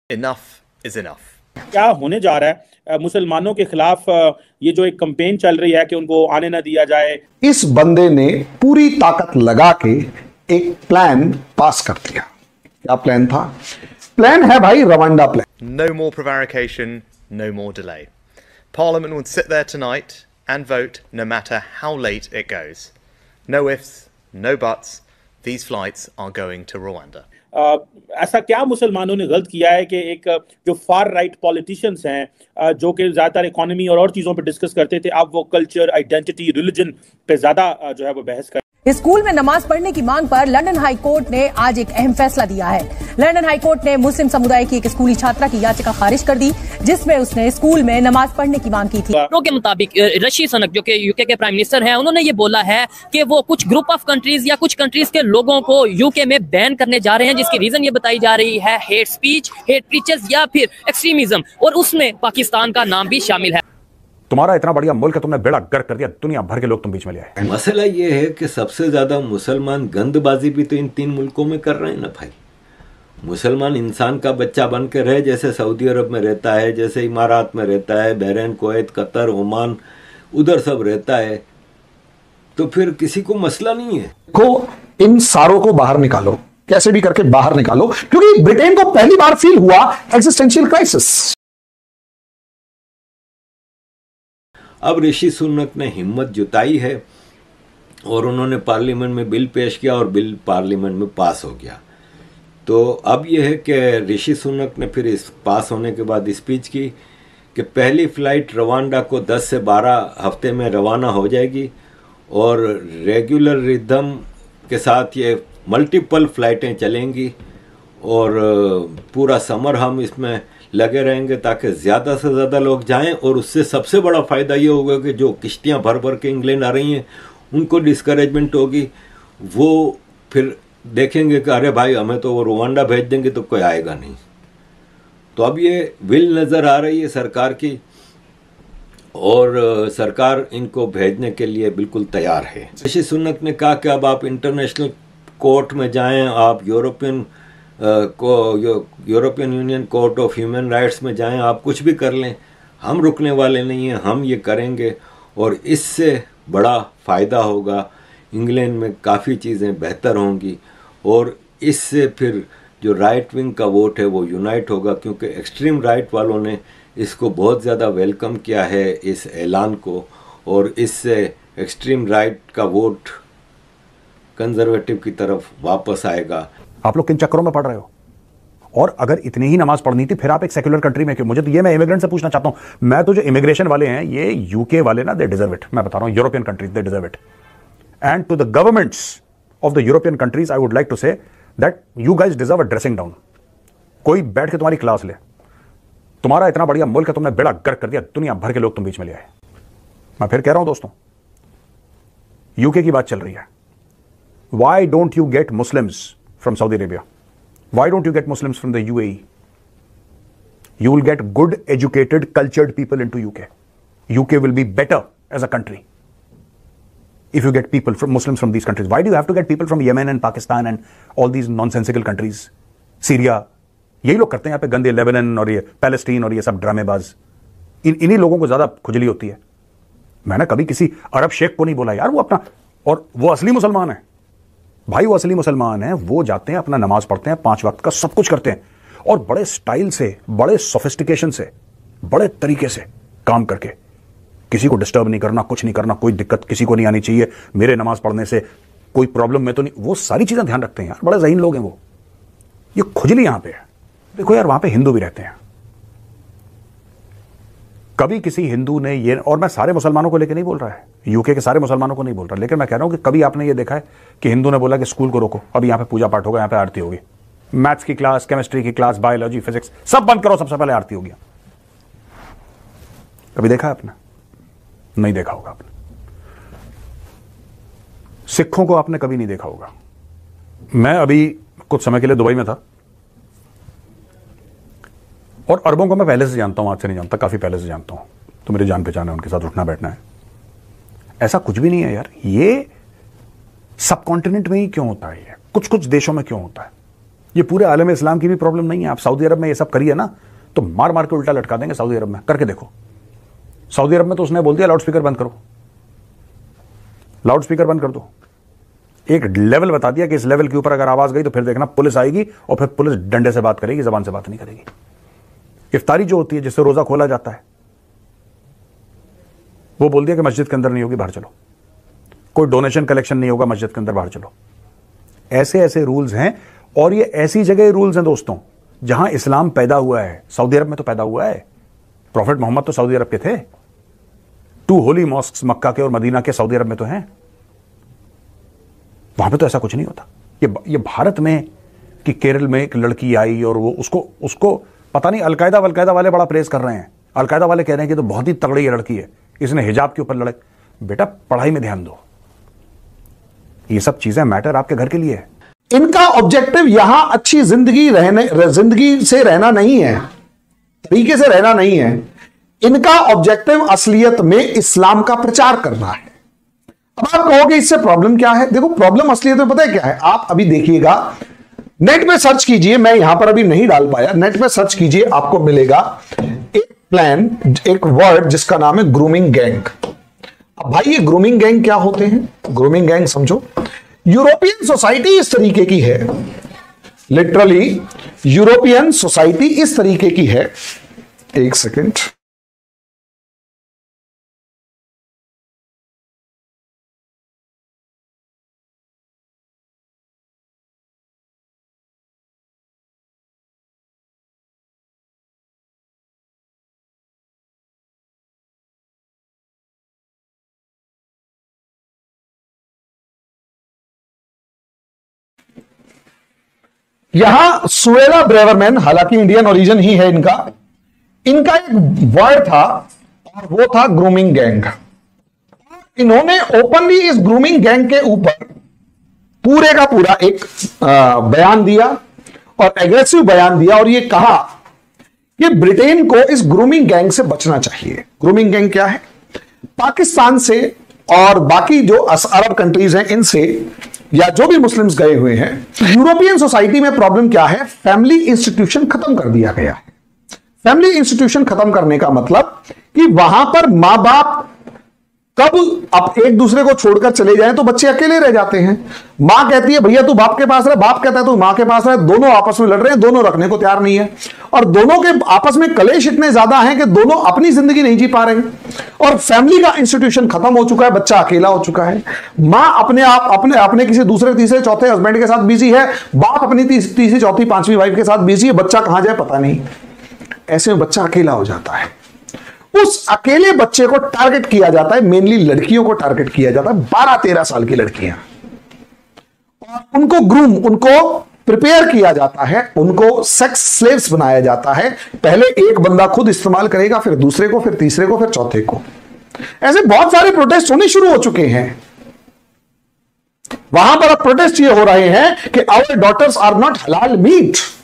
Enough is enough. क्या होने जा रहा है मुसलमानों के खिलाफ ये जो एक कंपेन चल रही है कि उनको आने ना दिया जाए। इस बंदे ने पूरी ताकत लगा के एक प्लान पास कर दिया। क्या प्लान था? प्लान है भाई Rwanda plan. No more prevarication, no more delay. Parliament would sit there tonight and vote no matter how late it goes. No ifs, no buts. These flights are going to Rwanda. ऐसा क्या मुसलमानों ने गलत किया है कि एक जो फार राइट पॉलिटिशियंस हैं जो कि ज्यादातर इकोनॉमी और चीजों पे डिस्कस करते थे, अब वो कल्चर, आइडेंटिटी, रिलीजन पे ज्यादा जो है वो बहस कर। स्कूल में नमाज पढ़ने की मांग पर लंदन हाई कोर्ट ने आज एक अहम फैसला दिया है। लंदन हाई कोर्ट ने मुस्लिम समुदाय की एक स्कूली छात्रा की याचिका खारिज कर दी, जिसमें उसने स्कूल में नमाज पढ़ने की मांग की थी। के मुताबिक ऋषि सुनक जो कि यूके के प्राइम मिनिस्टर हैं, उन्होंने ये बोला है कि वो कुछ ग्रुप ऑफ कंट्रीज या कुछ कंट्रीज के लोगों को यूके में बैन करने जा रहे हैं, जिसकी रीजन ये बताई जा रही है हेट स्पीच, हेट प्रीचर्स या फिर एक्सट्रीमिज्म, और उसमें पाकिस्तान का नाम भी शामिल है। तुम्हारा इतना बढ़िया मुल्क है, तुमने बेड़ा गर्क कर दिया, दुनिया भर के लोग तुम बीच में ले आए। मसला ये है कि सबसे ज्यादा मुसलमान गंदबाजी भी तो इन 3 मुल्कों में कर रहे हैं ना भाई। मुसलमान इंसान का बच्चा बन के रहे, जैसे सऊदी अरब में रहता है, जैसे इमारात में रहता है, बहरीन, कुवैत, कतर, ओमान, उधर सब रहता है, तो फिर किसी को मसला नहीं है। को इन सारों को बाहर निकालो, कैसे भी करके बाहर निकालो, क्योंकि ब्रिटेन को पहली बार फील हुआ एक्जिस्टेंशियल क्राइसिस। अब ऋषि सुनक ने हिम्मत जुटाई है और उन्होंने पार्लियामेंट में बिल पेश किया और बिल पार्लियामेंट में पास हो गया। तो अब यह है कि ऋषि सुनक ने फिर इस पास होने के बाद स्पीच की कि पहली फ्लाइट रवांडा को 10 से 12 हफ्ते में रवाना हो जाएगी और रेगुलर रिदम के साथ ये मल्टीपल फ्लाइटें चलेंगी और पूरा समर हम इसमें लगे रहेंगे ताकि ज़्यादा से ज़्यादा लोग जाएं। और उससे सबसे बड़ा फ़ायदा ये होगा कि जो किश्तियां भर भर के इंग्लैंड आ रही हैं उनको डिस्करेजमेंट होगी, वो फिर देखेंगे कि अरे भाई हमें तो वो रवांडा भेज देंगे तो कोई आएगा नहीं। तो अब ये विल नज़र आ रही है सरकार की और सरकार इनको भेजने के लिए बिल्कुल तैयार है। ऋषि सुनक ने कहा कि अब आप इंटरनेशनल कोर्ट में जाएं, आप European Union court of human rights में जाएं, आप कुछ भी कर लें, हम रुकने वाले नहीं हैं, हम ये करेंगे और इससे बड़ा फ़ायदा होगा। इंग्लैंड में काफ़ी चीज़ें बेहतर होंगी और इससे फिर जो राइट विंग का वोट है वो यूनाइट होगा, क्योंकि एक्सट्रीम राइट वालों ने इसको बहुत ज़्यादा वेलकम किया है इस ऐलान को, और इससे एक्सट्रीम राइट का वोट कंजर्वेटिव की तरफ वापस आएगा। आप लोग किन चक्करों में पढ़ रहे हो? और अगर इतनी ही नमाज पढ़नी थी फिर आप एक सेक्युलर कंट्री में क्यों? मुझे तो ये, मैं इमिग्रेंट से पूछना चाहता हूं। मैं तो जो इमिग्रेशन वाले हैं, ये यूके वाले ना, दे डिजर्व इट। मैं बता रहा हूं, European countries they deserve it. And to the governments of the European countries I would like to say that you guys deserve a dressing down. कोई बैठ के तुम्हारी क्लास ले। तुम्हारा इतना बढ़िया मुल्क है, तुमने बेड़ा गर्क कर दिया, दुनिया भर के लोग तुम बीच में ले आए। मैं फिर कह रहा हूं दोस्तों, यूके की बात चल रही है। Why don't you get Muslims from Saudi Arabia? Why don't you get Muslims from the UAE? You will get good, educated, cultured people into UK. UK will be better as a country if you get people from Muslims from these countries. Why do you have to get people from Yemen and Pakistan and all these nonsensical countries? Syria. यही लोग करते हैं यहाँ पे गंदे, Lebanon और ये Palestine और ये सब ड्रामेबाज। इन्हीं लोगों को ज्यादा खुजली होती है। मैंने कभी किसी अरब शेख को नहीं बोला यार, वो अपना, और वो असली मुसलमान है भाई, वो असली मुसलमान है। वो जाते हैं, अपना नमाज पढ़ते हैं, 5 वक्त का सब कुछ करते हैं और बड़े स्टाइल से, बड़े सोफिस्टिकेशन से, बड़े तरीके से काम करके, किसी को डिस्टर्ब नहीं करना, कुछ नहीं करना, कोई दिक्कत किसी को नहीं आनी चाहिए, मेरे नमाज पढ़ने से कोई प्रॉब्लम में तो नहीं, वो सारी चीजें ध्यान रखते हैं यार। बड़े ज़हीन लोग हैं वो। ये खुजली यहां पे है। देखो यार, वहां पे हिंदू भी रहते हैं। कभी किसी हिंदू ने ये, और मैं सारे मुसलमानों को लेकर नहीं बोल रहा है, यूके के सारे मुसलमानों को नहीं बोल रहा, लेकिन मैं कह रहा हूं कि कभी आपने ये देखा है कि हिंदू ने बोला कि स्कूल को रोको, अब यहां पे पूजा पाठ होगा, यहां पे आरती होगी, मैथ्स की क्लास, केमिस्ट्री की क्लास, बायोलॉजी, फिजिक्स सब बंद करो, सबसे पहले आरती होगी? कभी देखा है आपने? नहीं देखा होगा आपने। सिखों को आपने कभी नहीं देखा होगा। मैं अभी कुछ समय के लिए दुबई में था और अरबों को मैं पहले से जानता हूं, आज से नहीं जानता, काफी पहले से जानता हूं, तो मेरे जान पहचान है, उनके साथ उठना बैठना है। ऐसा कुछ भी नहीं है यार। ये सब कॉन्टिनेंट में ही क्यों होता है? ये कुछ कुछ देशों में क्यों होता है? ये पूरे आलम इस्लाम की भी प्रॉब्लम नहीं है। आप सऊदी अरब में ये सब करिए ना तो मार मार के उल्टा लटका देंगे सऊदी अरब में, करके देखो। सऊदी अरब में तो उसने बोल दिया लाउड स्पीकर बंद करो, लाउड स्पीकर बंद कर दो। एक लेवल बता दिया कि इस लेवल के ऊपर अगर आवाज गई तो फिर देखना पुलिस आएगी और फिर पुलिस डंडे से बात करेगी, जबान से बात नहीं करेगी। इफ्तारी जो होती है जिससे रोजा खोला जाता है, वो बोल दिया कि मस्जिद के अंदर नहीं होगी, बाहर चलो। कोई डोनेशन कलेक्शन नहीं होगा मस्जिद के अंदर, बाहर चलो। ऐसे ऐसे रूल्स हैं और ये ऐसी जगह रूल्स हैं दोस्तों जहां इस्लाम पैदा हुआ है। सऊदी अरब में तो पैदा हुआ है, प्रॉफेट मोहम्मद तो सऊदी अरब के थे। 2 होली मॉस्क्स मक्का के और मदीना के सऊदी अरब में तो हैं, वहां पे तो ऐसा कुछ नहीं होता। ये भारत में कि केरल में एक लड़की आई और वो उसको पता नहीं, अलकायदा वाले बड़ा प्रेस कर रहे हैं। अलकायदा वाले कह रहे हैं कि तो बहुत ही तगड़ी ये लड़की है, इसने हिजाब के ऊपर लड़े। बेटा पढ़ाई में ध्यान दो, ये सब चीजें मैटर आपके घर के लिए है। इनका ऑब्जेक्टिव यहां अच्छी जिंदगी से रहना नहीं है, तरीके से रहना नहीं है। इनका ऑब्जेक्टिव असलियत में इस्लाम का प्रचार करना है। अब आप कहोगे इससे प्रॉब्लम क्या है? देखो प्रॉब्लम असलियत में पता है क्या है? आप अभी देखिएगा, नेट पे सर्च कीजिए, मैं यहां पर अभी नहीं डाल पाया, नेट पे सर्च कीजिए, आपको मिलेगा एक प्लान, एक वर्ड जिसका नाम है ग्रूमिंग गैंग। अब भाई ये ग्रूमिंग गैंग क्या होते हैं? ग्रूमिंग गैंग समझो, यूरोपियन सोसाइटी इस तरीके की है, लिटरली यूरोपियन सोसाइटी इस तरीके की है। एक सेकेंड, यहां सुएला ब्रेवरमैन, हालांकि इंडियन ओरिजिन ही है इनका एक वर्ड था और वो था ग्रूमिंग गैंग। इन्होंने ओपनली इस ग्रूमिंग गैंग के ऊपर पूरे का पूरा एक बयान दिया और एग्रेसिव बयान दिया और ये कहा कि ब्रिटेन को इस ग्रूमिंग गैंग से बचना चाहिए। ग्रूमिंग गैंग क्या है? पाकिस्तान से और बाकी जो अरब कंट्रीज हैं इनसे, या जो भी मुस्लिम्स गए हुए हैं, यूरोपियन सोसाइटी में प्रॉब्लम क्या है? फैमिली इंस्टीट्यूशन खत्म कर दिया गया है। फैमिली इंस्टीट्यूशन खत्म करने का मतलब कि वहां पर मां बाप कब अब एक दूसरे को छोड़कर चले जाएं तो बच्चे अकेले रह जाते हैं। मां कहती है भैया तू बाप के पास रह, बाप कहता है तू मां के पास रह, दोनों आपस में लड़ रहे हैं, दोनों रखने को तैयार नहीं है और दोनों के आपस में कलेश इतने ज्यादा हैं कि दोनों अपनी जिंदगी नहीं जी पा रहे और फैमिली का इंस्टीट्यूशन खत्म हो चुका है, बच्चा अकेला हो चुका है। मां अपने किसी दूसरे तीसरे चौथे हस्बैंड के साथ बिजी है, बाप अपनी तीसरी चौथी पांचवी वाइफ के साथ बिजी है, बच्चा कहां जाए पता नहीं। ऐसे में बच्चा अकेला हो जाता है। उस अकेले बच्चे को टारगेट किया जाता है, मेनली लड़कियों को टारगेट किया जाता है, 12-13 साल की लड़कियां, और उनको प्रिपेयर किया जाता है, उनको सेक्स स्लेव्स बनाया जाता है। पहले एक बंदा खुद इस्तेमाल करेगा, फिर दूसरे को, फिर तीसरे को, फिर चौथे को। ऐसे बहुत सारे प्रोटेस्ट होने शुरू हो चुके हैं। वहां पर अब प्रोटेस्ट ये हो रहे हैं कि our daughters are not halal meet.